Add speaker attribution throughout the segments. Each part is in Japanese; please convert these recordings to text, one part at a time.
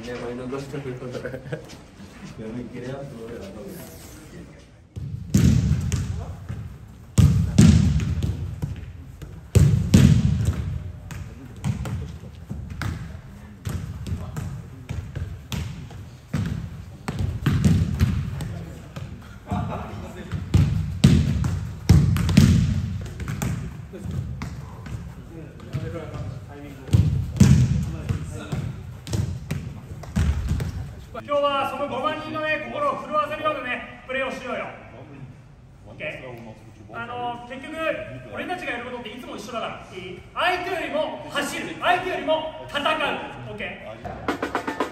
Speaker 1: Ini mainan terus.
Speaker 2: Gak mikirnya seluruh atau
Speaker 3: 今日はその5万人のね、心を震わせるようなね、プレーをしようよ。OK？結局、俺たちがやることっていつも一緒だから。相手よりも走る、相手よりも戦う。OK？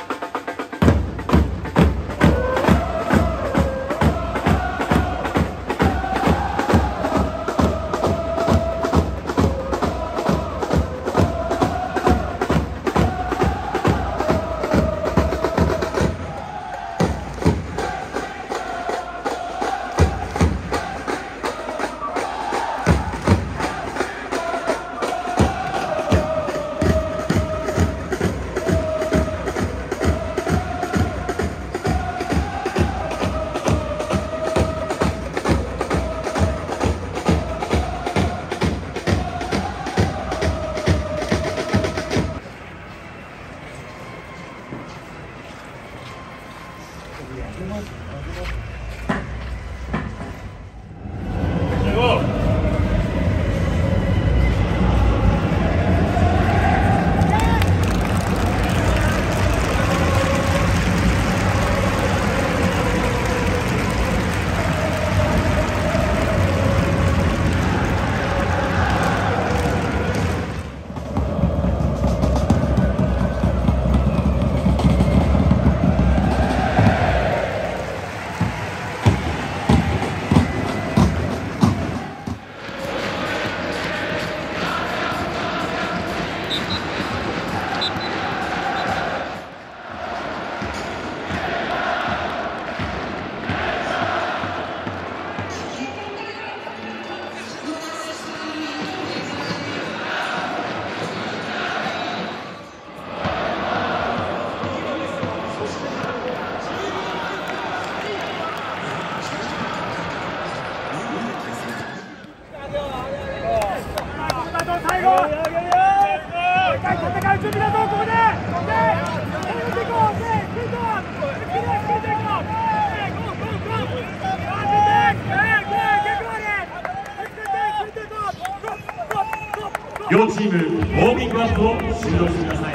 Speaker 4: 両チーム、ウォーミングアップを終了してください。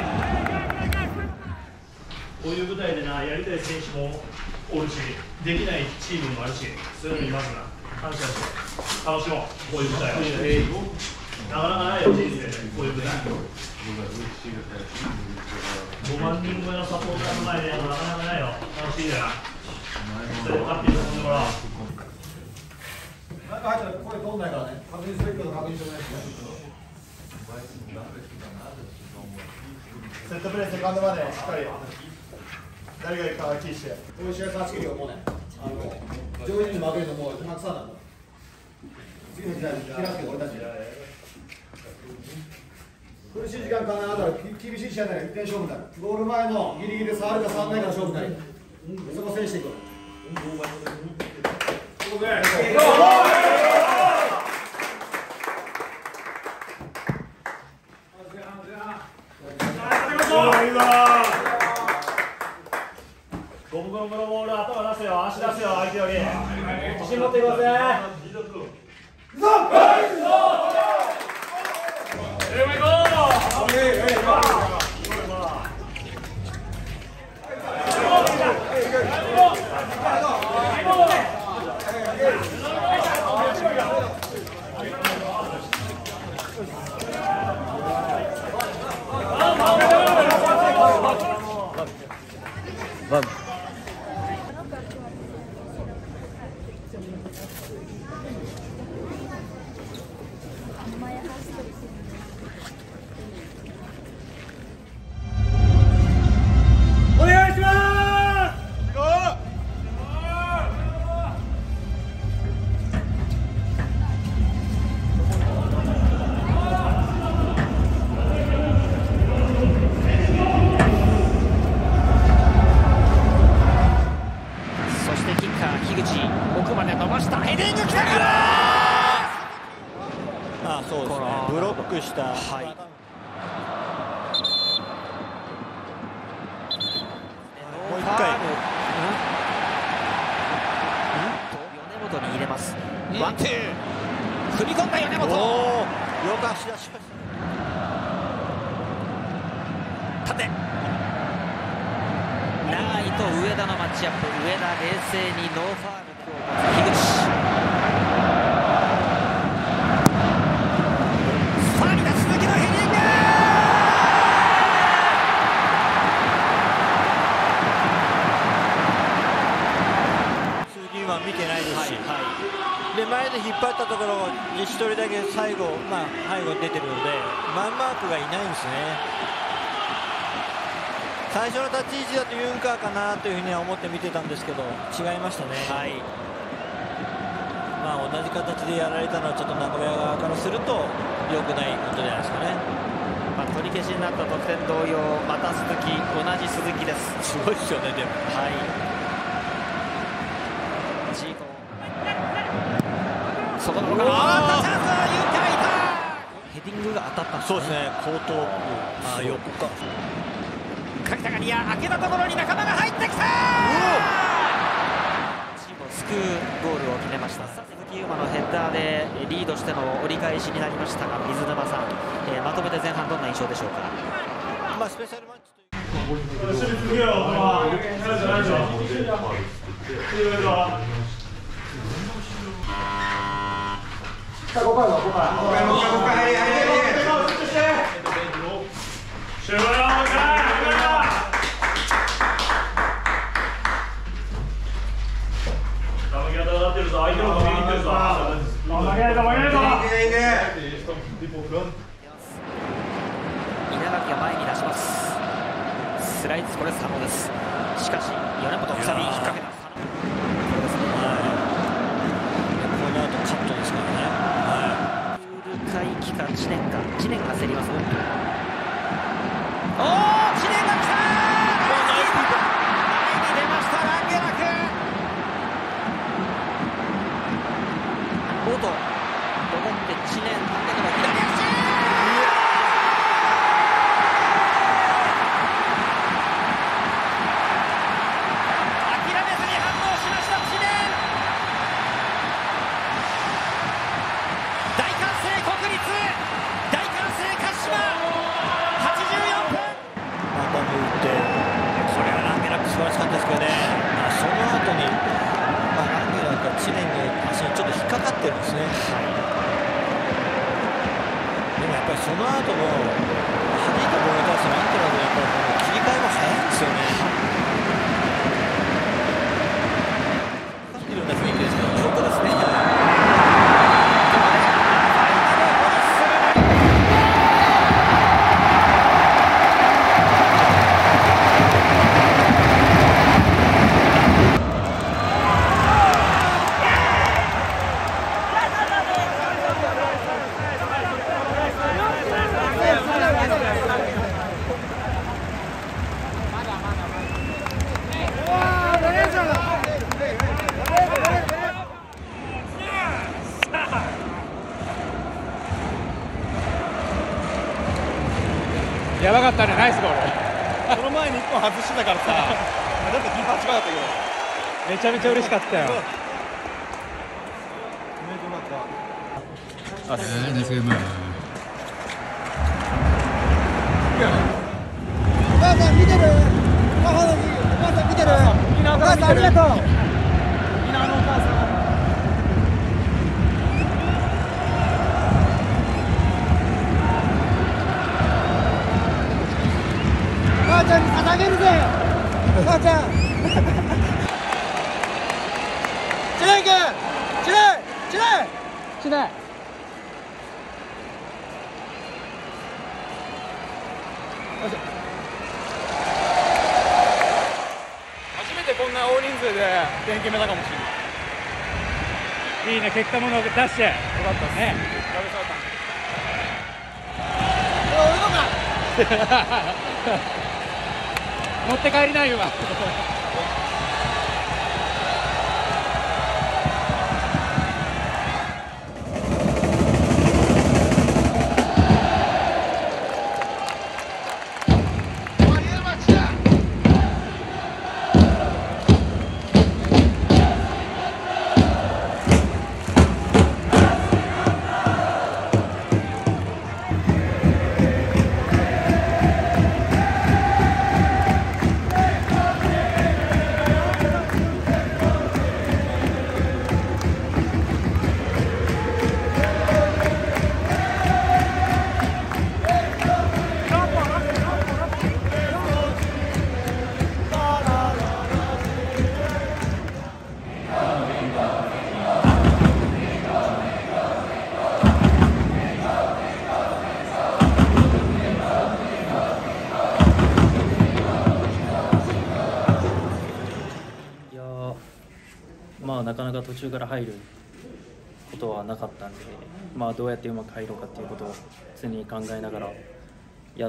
Speaker 3: こういう舞台でな、やりたい選手もおるし、できないチームもあるし、そういうのにまずな、感謝して、楽しもう、こういう舞台は。なかなかないよ、人生で、こういう舞台。5万人超えのサポーターの前でやるのなかなかないよ、楽しいんだよな。それで勝って遊んでもらおう。
Speaker 2: 中入ったら声通んないからね、確認するけど確認してないですね。
Speaker 5: セットプレーセカンドまでしっかり誰がいるかはキーして、
Speaker 2: こういう試合勝ち切るよ、もうね、上位に負けるのもうたくさんなんだ。次の時代に開くけど、俺たち。苦しい時間かなだら厳しい試合なら1点勝負になる。ゴール前のギリギリで触るか触らないかの勝負になる。そこを制していく。
Speaker 3: ゴムゴムのボール、頭出せよ、足出せよ、相手より。自信持っていこうぜ。
Speaker 1: はい。
Speaker 5: もう1回。
Speaker 1: 米本に入れます。ワンツー。踏み込んだ米本。
Speaker 5: よく足出しました。
Speaker 1: 縦。長井と上田のマッチアップ。上田冷静にノーファールを持つ樋口。さらにだ鈴木のヘディング。
Speaker 5: 鈴木は見てないですし、で前で引っ張ったところを1人だけ最後、背後に出てるのでマンマークがいないんですね。最初の立ち位置だとユンカーかなというふうには思って見てたんですけど違いましたね。同じ形でやられたのはちょっと名古屋側からすると良くないことじゃないですかね。
Speaker 1: 取り消しになった得点同様、また鈴木、同じ鈴木です。
Speaker 5: すごいですよね。でも
Speaker 1: チーコ外の方から上がったチャンス、ユンカーいた。ヘディングが当たったんですね。
Speaker 5: そうですね。後頭部、横か。
Speaker 1: 柿田がニア開けたところに仲間が入ってきた。チームを救うゴールを決めました。鈴木優馬のヘッダーでリードしての折り返しになりましたが、水沼さん、まとめて前半どんな印象でしょうか。
Speaker 5: スペシャルマッチという
Speaker 4: 守備すげえよ、キャラじゃないでしょ。
Speaker 2: さあ5回は5回。
Speaker 4: 終了か。相手の負けに行ってるぞ。
Speaker 3: 負けないぞ、負けないぞ。
Speaker 1: 稲垣が前に出します。スライズ、これ佐野です。しかし米本くさび引っ掛けた。これですね。
Speaker 5: この後カットですからね。
Speaker 1: プール回帰か知念か。知念が競ります。おお、知念が来た。前に出ましたランゲラク。ボート戻って知念、だけど左足。
Speaker 5: その後の弾いたボールに対してなんとなくやっぱり切り替えも早いんですよね。いろんな雰囲気ですけど、本当ですね。
Speaker 3: やばかったね、ナイスゴール。
Speaker 5: その前に1本外してたからさ、だってキーパー近かったけど、
Speaker 3: めちゃめちゃ嬉しかったよ。
Speaker 6: ナイスゲーム。
Speaker 2: お母さん見てる？お母さん見てる？お母さんありがとう。沖縄のお母さん。母ちゃんに捧げるぜ。母ちゃん。知念君、知念。
Speaker 3: 初めてこんな大人数で点決めたかもしれない。いいね、結果も出してよかったね。乗って帰りないよ今。
Speaker 6: 途中から入ることはなかったんで、まあ、どうやってうまく入ろうかっていうことを常に考えながらやって、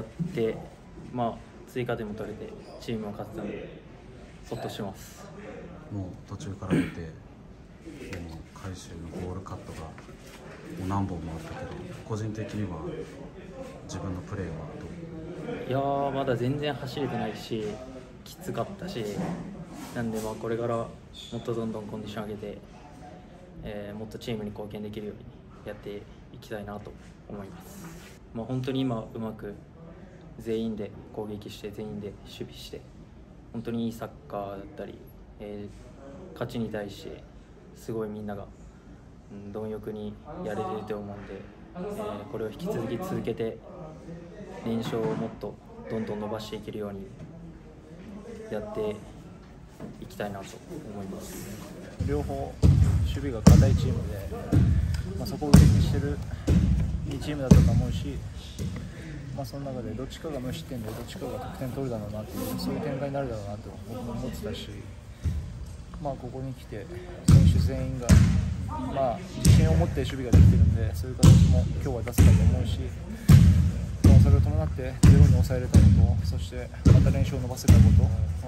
Speaker 6: まあ、追加点も取れてチームも勝てたのでほっとします。
Speaker 7: もう途中から出て、もう回収のゴールカットがもう何本もあったけど、個人的には自分のプレーはどう？
Speaker 6: いやー、まだ全然走れてないしきつかったし、なんでまあこれからもっとどんどんコンディション上げて、もっとチームに貢献できるようにやっていきたいなと思います。まあ、本当に今うまく全員で攻撃して全員で守備して本当にいいサッカーだったり、勝ちに対してすごいみんなが貪欲にやれてると思うんで、これを引き続き続けて連勝をもっとどんどん伸ばしていけるようにやっていきたいなと思います。
Speaker 8: 両方守備が堅いチームで、まあ、そこを売りにしてるいいチームだったと思うし、まあ、その中でどっちかが無失点でどっちかが得点取るだろうなっていう、そういう展開になるだろうなと僕も思ってたし、まあ、ここに来て選手全員が、まあ、自信を持って守備ができてるんで、そういう形も今日は出せたと思うし、まあ、それを伴ってゼロに抑えれたこと、そしてまた連勝を伸ばせたこと、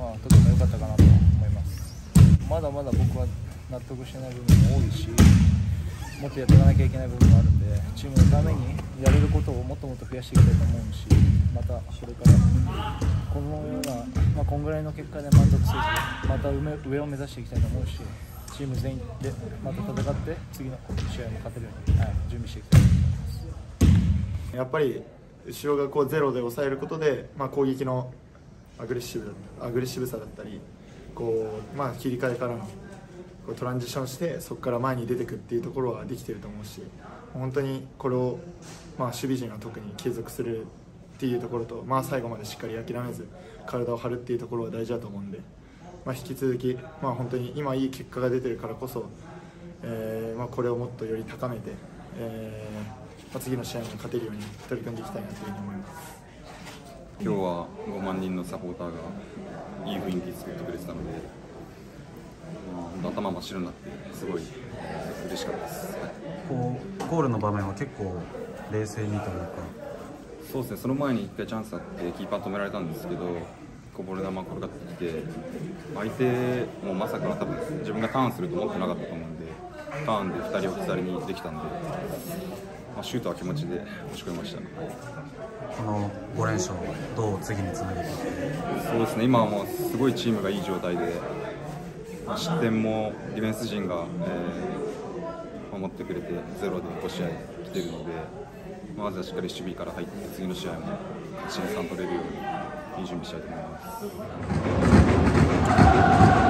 Speaker 8: まあ、とても良かったかなと思います。まだまだ僕は納得してない部分も多いし、もっとやっていかなきゃいけない部分もあるんで、チームのためにやれることをもっともっと増やしていきたいと思うし、またこれからこのような、まあ、こんぐらいの結果で満足せず、また上を目指していきたいと思うし、チーム全員でまた戦って次の試合も勝てるように、準備していきたいと思います。
Speaker 9: やっぱり後ろがこうゼロで抑えることで、まあ、攻撃のアグレッシブさだったりこう、まあ、切り替えからのこうトランジションしてそこから前に出てくっていうところはできてると思うし、本当にこれを、まあ、守備陣は特に継続するっていうところと、まあ、最後までしっかり諦めず体を張るっていうところは大事だと思うんで、まあ、引き続き、まあ、本当に今いい結果が出てるからこそ、まあ、これをもっとより高めて、まあ、次の試合に勝てるように取り組んでいきたいなというふうに思います。
Speaker 10: 今日は5万人のサポーターがいい雰囲気作ってくれてたので、まあ、頭真っ白になってすごい嬉しかったです。
Speaker 7: こうゴールの場面は結構冷静にというか。
Speaker 10: そうですね、その前に1回チャンスあってキーパー止められたんですけど、こぼれ球転がってきて、相手もまさか多分自分がターンすると思ってなかったと思うんで、ターンで2人置き去りにできたんで、まあ、シュートは気持ちで押し込みました、ね。
Speaker 7: この5連勝どう次につなげていく？
Speaker 10: そうですね、今はもうすごいチームがいい状態で、まあ、失点もディフェンス陣が、守ってくれてゼロで5試合来てるので、まずはしっかり守備から入って次の試合も勝ちに3取れるようにいい準備したいと思います。